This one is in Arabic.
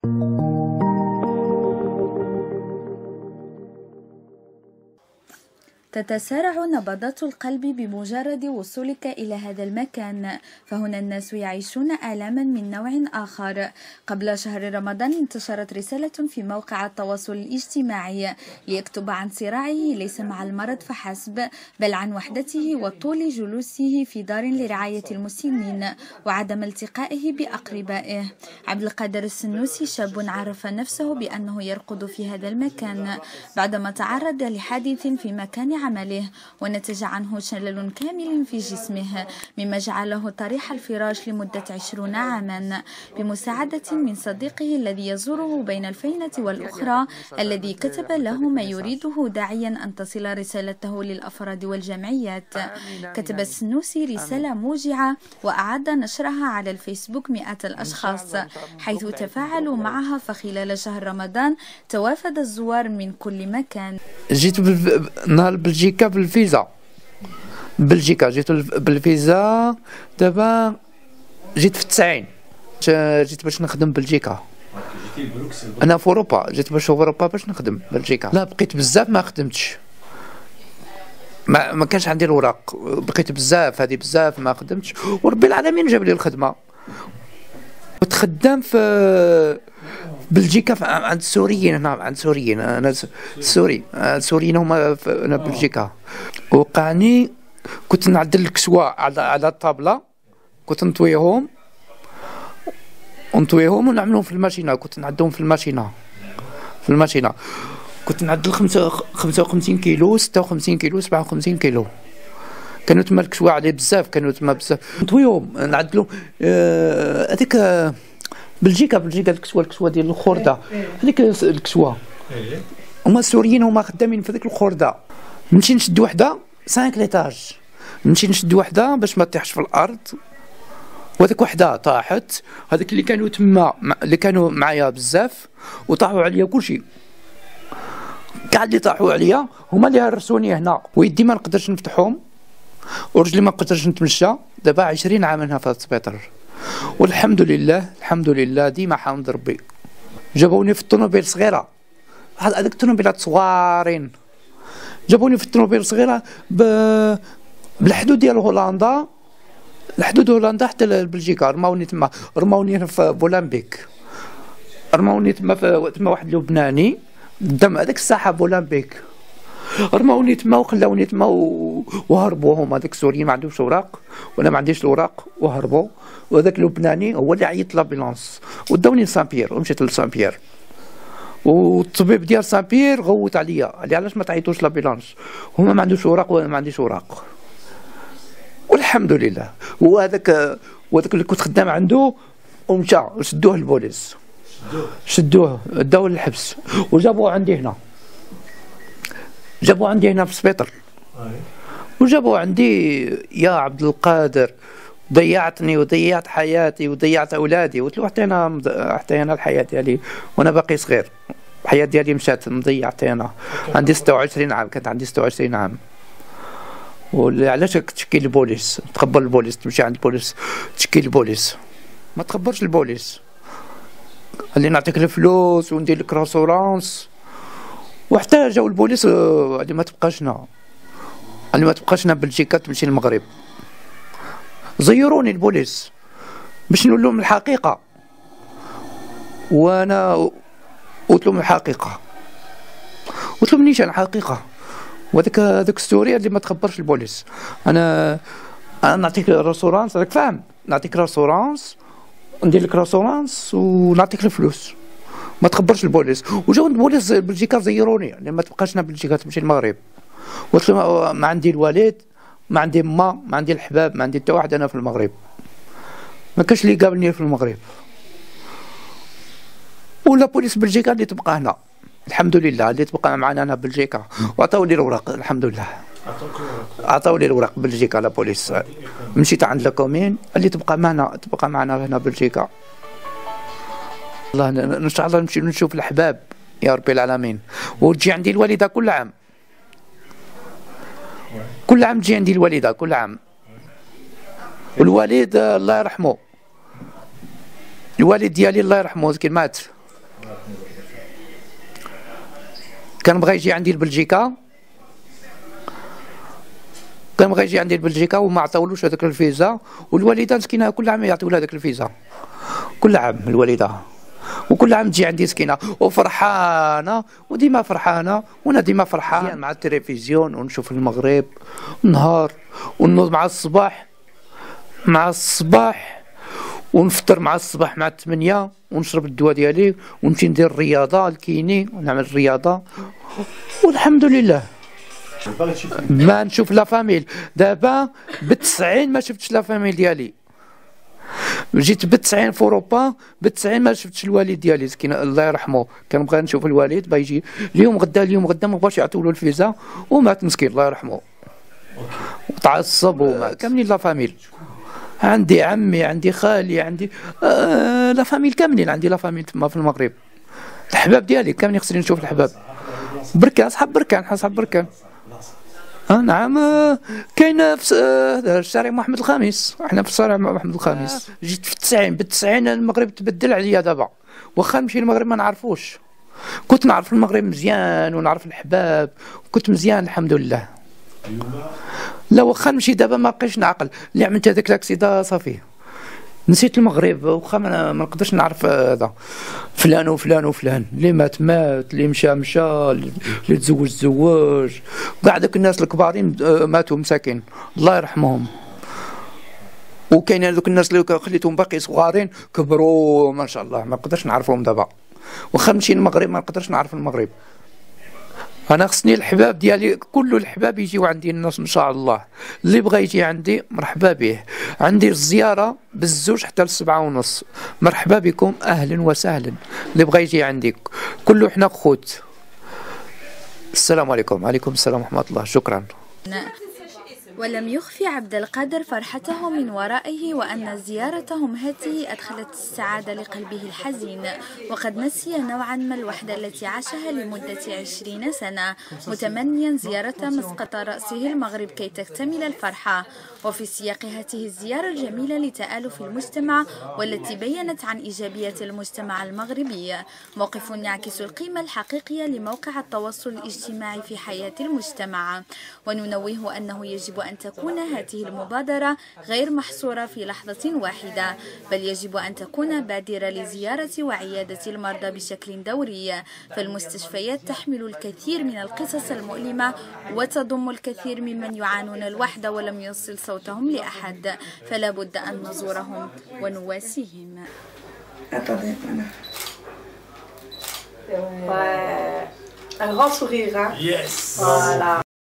تتسارع نبضات القلب بمجرد وصولك إلى هذا المكان، فهنا الناس يعيشون آلاما من نوع آخر. قبل شهر رمضان انتشرت رسالة في موقع التواصل الاجتماعي ليكتب عن صراعه ليس مع المرض فحسب، بل عن وحدته وطول جلوسه في دار لرعاية المسنين وعدم التقائه بأقربائه. عبد القادر السنوسي شاب عرف نفسه بأنه يرقد في هذا المكان بعدما تعرض لحادث في مكان عمله ونتج عنه شلل كامل في جسمه، مما جعله طريح الفراش لمدة 20 عاما بمساعدة من صديقه الذي يزوره بين الفينة والأخرى، الذي كتب له ما يريده داعيا أن تصل رسالته للأفراد والجمعيات. كتب السنوسي رسالة موجعة وأعاد نشرها على الفيسبوك مئات الأشخاص حيث تفاعلوا معها، فخلال شهر رمضان توافد الزوار من كل مكان. جيت نهار بلجيكا بالفيزا، جيت بالفيزا. دابا جيت في 90 جيت باش نخدم بلجيكا. انا في اوروبا، جيت باش اوروبا باش نخدم بلجيكا. لا بقيت بزاف ما خدمتش، ما كانش عندي الوراق، بقيت بزاف هذه بزاف ما خدمتش، وربي العالمين جاب لي الخدمه. كنت خدام في بلجيكا عند السوريين، هنا عند السوريين، انا سوري، السوريين هما انا بلجيكا. وقعني كنت نعدل الكسوة على الطابلة، كنت نطويهم ونعملهم في الماشينة، كنت نعدهم في الماشينة كنت نعدل 55 كيلو 56 كيلو 57 كيلو. كانوا تما الكسوة عليه بزاف، كانوا تما بزاف نطويهم نعدلهم. هذيك بلجيكا الكسوة ديال الخردة، هذيك الكسوة هما السوريين هما خدامين في ذيك الخردة. نمشي نشد وحدة 5 ليطاج، نمشي نشد وحدة باش ما تطيحش في الأرض، وهذيك وحدة طاحت. هذيك اللي كانوا تما اللي كانوا معايا بزاف وطاحوا عليا كلشي، كاع اللي طاحوا عليا هما اللي هرسوني هنا، ويدي ما نقدرش نفتحهم ورجلي ما نقدرش نتمشى. دابا 20 عام هنا في هذا السبيطار، والحمد لله ديما حامد ربي. جابوني في الطوموبيل صغيره، هذيك الطوموبيلات صغارين، جابوني في الطوموبيل صغيره بالحدود ديال هولندا، حتى لبلجيكا. رماوني هنا في بولامبيك، رماوني تما واحد لبناني قدام هذيك الساحه بولامبيك، رماوني تما وخلاوني تما وهربوا هما. هذاك السوريين ما عندهمش اوراق وانا ما عنديش الاوراق وهربوا، وهذاك اللبناني هو اللي عيط لابيلونس وداوني لسان بيير، ومشيت لسان بيير. والطبيب ديال سان بيير غوت عليا، قال لي علاش ما تعيطوش لابيلونس، هما ما عندوش اوراق وانا ما عنديش اوراق. والحمد لله. وهذاك اللي كنت خدام عنده ومشى شدوه البوليس، داوه للحبس وجابوه عندي هنا، في السبيطار. وجابوا عندي يا عبد القادر، ضيعتني وضيعت حياتي وضيعت اولادي. قلت له حتى انا الحياه ديالي وانا باقي صغير، الحياه ديالي مشات مضيع حتى انا. عندي 26 عام، كانت عندي 26 عام. وعلاش تشكي البوليس؟ تخبر البوليس، تمشي عند البوليس تشكي البوليس، ما تخبرش البوليس. قال لي نعطيك الفلوس وندير لك راسورانس. وحتى جاو البوليس قال لي ما تبقاش هنا بلجيكا، تمشي للمغرب. زيروني البوليس باش نقول لهم الحقيقه، وانا قلت لهم الحقيقه، قلت لهم نيشان الحقيقه. وهذاك السوري اللي ما تخبرش البوليس، انا نعطيك راسورانس، راك فاهم، نعطيك راسورانس، ندير لك راسورانس ونعطيك الفلوس، ما تخبرش البوليس. وجاو البوليس بلجيكا زيروني، ما تبقاش هنا بلجيكا، تمشي المغرب. قلت لهم ما عندي الوالد، ما عندي ما عندي الحباب، ما عندي حتى واحد انا في المغرب، ما كاش اللي قابلني في المغرب. ولا بوليس بلجيكا اللي تبقى هنا، الحمد لله، اللي تبقى معنا هنا بلجيكا، وعطاو لي الاوراق الحمد لله. عطاو لي الاوراق بلجيكا لا بوليس. مشيت عند لاكومين اللي تبقى معنا هنا بلجيكا. الله ان شاء الله نمشي نشوف الحباب يا ربي العالمين. وتجي عندي الوالده كل عام، تجي عندي الوالده كل عام. والوالد الله يرحمه، الوالد ديالي الله يرحمه كي مات كان بغى يجي عندي لبلجيكا، وما عطاولوش هذاك الفيزا، والوالده مسكينه كل عام يعطيو لها هذاك الفيزا، كل عام الوالده، وكل عام تجي عندي مسكينه وفرحانه، وديما فرحانه، وانا ديما فرحان مع التلفزيون ونشوف المغرب نهار، ونوض مع الصباح ونفطر مع الصباح مع 8، ونشرب الدواء ديالي، ونمشي ندير الرياضه الكيني، ونعمل الرياضه، والحمد لله. ما نشوف لا فاميل دابا ب90 ما شفتش لا فاميل ديالي، جيت ب90 في اوروبا، ب90 ما شفتش الوالد ديالي مسكين الله يرحمه، كان بغى نشوف الوالد بغى يجي اليوم غدا ما بغاش يعطيو له الفيزا، ومات مسكين الله يرحمه، وتعصب ومات. كاملين لا فاميل، عندي عمي، عندي خالي، عندي لا فاميل كاملين، عندي لا فاميل تما في المغرب، الحباب ديالي كاملين خصني نشوف الحباب. بركان، صحاب بركان، نعم، كاين في الشارع محمد الخامس، احنا في الشارع محمد الخامس. جيت في ب90 المغرب تبدل عليا دابا، واخا نمشي المغرب ما نعرفوش، كنت نعرف المغرب مزيان ونعرف الحباب، كنت مزيان الحمد لله. لا واخا نمشي دابا ما بقيتش نعقل، اللي عملت هذاك لاكسيدا صافي نسيت المغرب، واخا ما نقدرش نعرف هذا فلان وفلان، اللي مات، اللي مشى، اللي تزوج، كاع دوك الناس الكبارين ماتوا مساكين الله يرحمهم، وكاين هذوك الناس اللي خليتهم باقي صغارين كبروا ما شاء الله، ما نقدرش نعرفهم دابا، واخا نمشي المغرب ما نقدرش نعرف المغرب. انا خصني الحباب ديالي كل الحباب يجيو عندي الناس ان شاء الله، اللي بغى يجي عندي مرحبا به، عندي الزياره بالزوج حتى ل7:30، مرحبا بكم اهلا وسهلا، اللي بغى يجي عندي كله حنا خوت. السلام عليكم. وعليكم السلام ورحمه الله، شكرا. ولم يخفي عبد القادر فرحته من ورائه، وأن زيارتهم هذه أدخلت السعادة لقلبه الحزين، وقد نسي نوعا ما الوحدة التي عاشها لمدة 20 سنة، متمنيا زيارة مسقط رأسه المغرب كي تكتمل الفرحة. وفي سياق هذه الزيارة الجميلة لتآلف المجتمع، والتي بيّنت عن إيجابية المجتمع المغربي، موقف يعكس القيمة الحقيقية لموقع التواصل الاجتماعي في حياة المجتمع. وننوه أنه يجب أن تكون هذه المبادرة غير محصورة في لحظة واحدة، بل يجب أن تكون بادرة لزيارة وعيادة المرضى بشكل دوري، فالمستشفيات تحمل الكثير من القصص المؤلمة، وتضم الكثير ممن يعانون الوحدة ولم يصل صوتهم لأحد، فلا بد أن نزورهم ونواسيهم. Un grand sourire, hein? Yes. Voilà.